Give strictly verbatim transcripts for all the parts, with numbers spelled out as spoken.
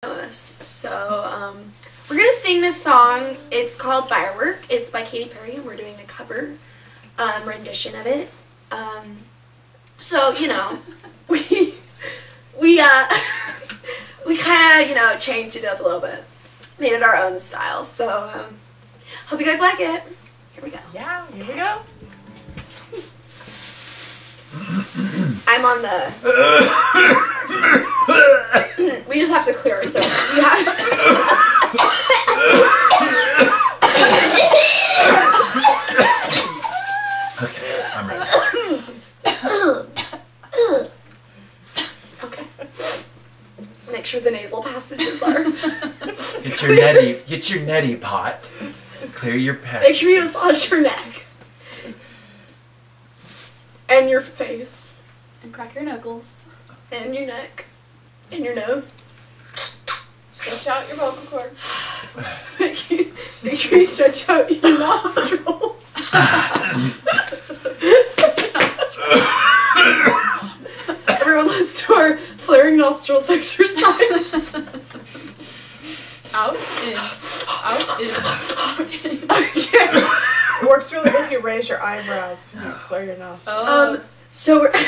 us. So um, we're gonna sing this song. It's called Firework. It's by Katy Perry, and we're doing a cover um, rendition of it. Um, so you know, we we uh we kind of you know changed it up a little bit, made it our own style. So um, hope you guys like it. Here we go. Yeah, here we go. I'm on the. We just have to clear our throats. We have. Okay, I'm ready. Okay. Make sure the nasal passages are. Get your neti, get your neti pot. Clear your passages. Make sure you massage your neck. And your face. And crack your knuckles. And your neck. And your nose. Stretch out your vocal cords. make, you, make sure you stretch out your nostrils. Everyone, let's do our flaring nostrils exercise. Out, in. Out, in. Out, in. Okay. It works really good if you raise your eyebrows when you clear your nostrils. Oh. Um, so we're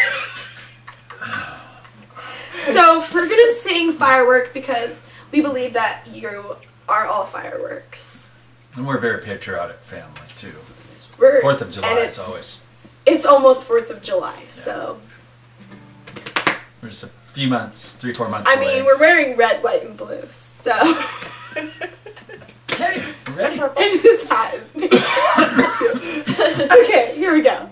so we're gonna sing Firework because we believe that you are all fireworks. And we're a very patriotic family too. We're, Fourth of July and is it's, always. It's almost Fourth of July, so. We're just a few months, three, four months I away. mean, we're wearing red, white, and blue, so. Okay, we're ready. And his hat is too. Okay, here we go.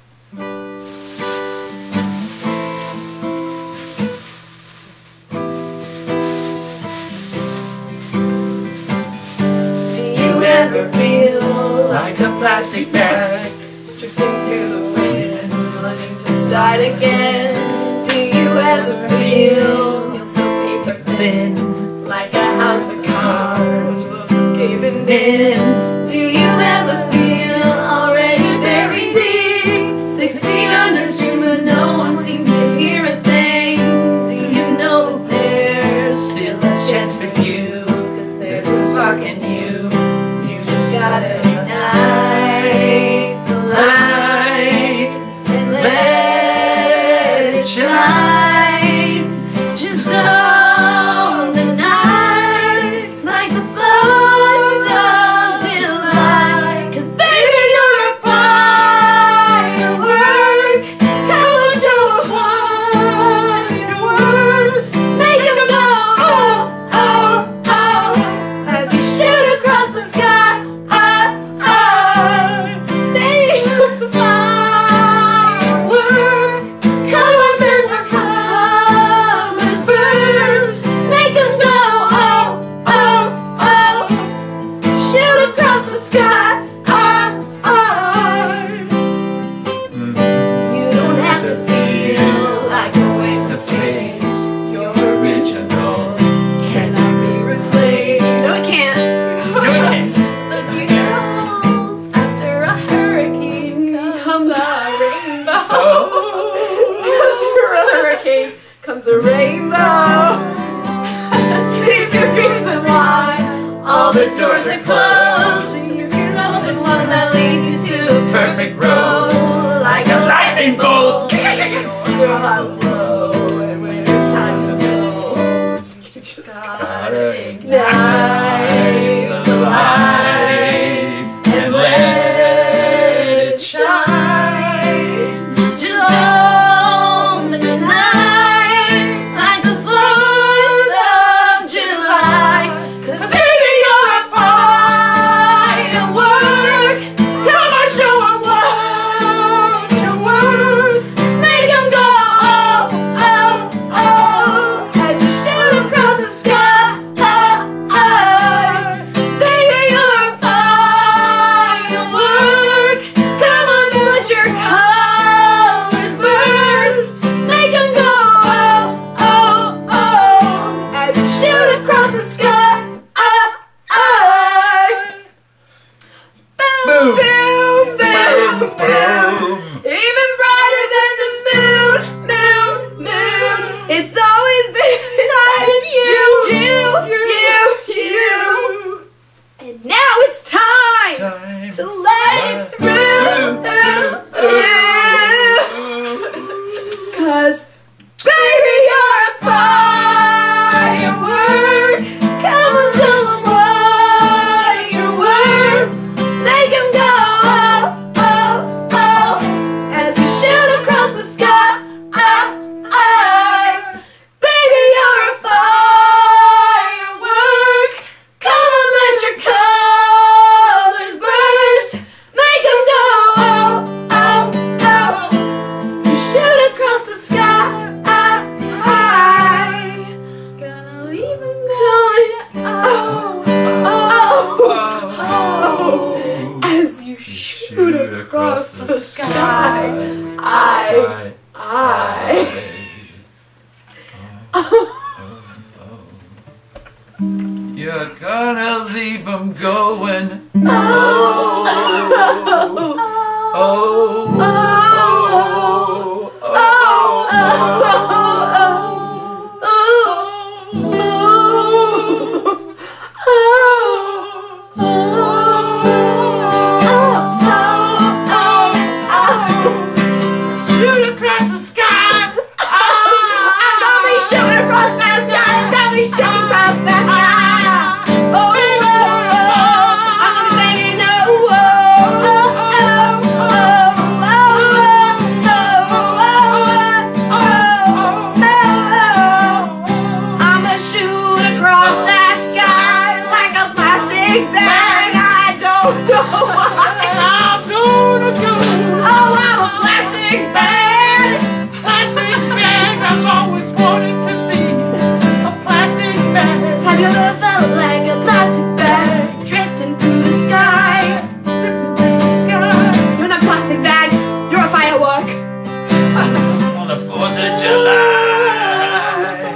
Ever feel like a plastic bag drifting through the wind, wanting to start again? Do you ever feel you're so paper thin, like a house of cards caving in? Do you ever feel already buried deep, sixteen under stream, but no one seems to hear a thing? Do you know that there's still a chance for you, 'cause there's a spark in you? Gotta ignite the light and let it shine. Just on the night, like the fourth of July. 'Cause baby, you're a firework. Come on, show us what you're worth. Make them go, oh, oh, oh, as you shoot across the sky. Comes a rainbow. Leave your reason why all the doors are closed, and you can open one that leads you to the perfect road, like a lightning bolt. Your heart glow, and when it's time to go, you just gotta ignite the light and let it shine. Just on the night. Oh, oh, oh, as you shoot across the sky, I, I, you're gonna leave them going. oh, oh, Oh, oh, oh, oh, shoot across the sky. I'm gonna be shooting across that sky. I'm gonna be shooting across that sky. Oh, oh, oh. I'm gonna be singing. Oh, oh, oh, oh, oh, oh, oh, oh. I'ma shoot across that sky like a plastic bag. I don't know why. I'm gonna go. Oh, I'm a plastic bag. Plastic bag, I've always wanted to be a plastic bag. Have you ever felt like a plastic bag drifting through the sky? Drifting through the sky. You're not a plastic bag, you're a firework. On the fourth of July.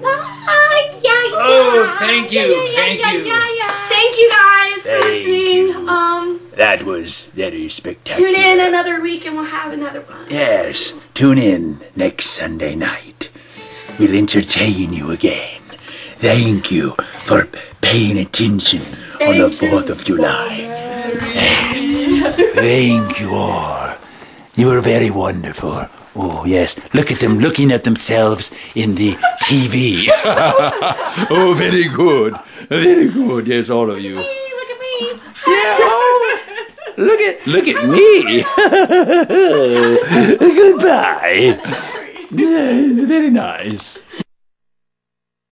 Oh, thank you, thank you. Thank you guys for Thank listening. Um, That was very spectacular. tune in another week and we'll have another one. Yes, tune in next Sunday night. We'll entertain you again. Thank you for paying attention on the fourth of July. Yes. Thank you all. You were very wonderful. Oh, yes. Look at them looking at themselves in the T V. Oh, very good. Very good. Yes, all of you. Hey, look at me. Yeah, oh, look at look at me. Goodbye. Yes, very nice.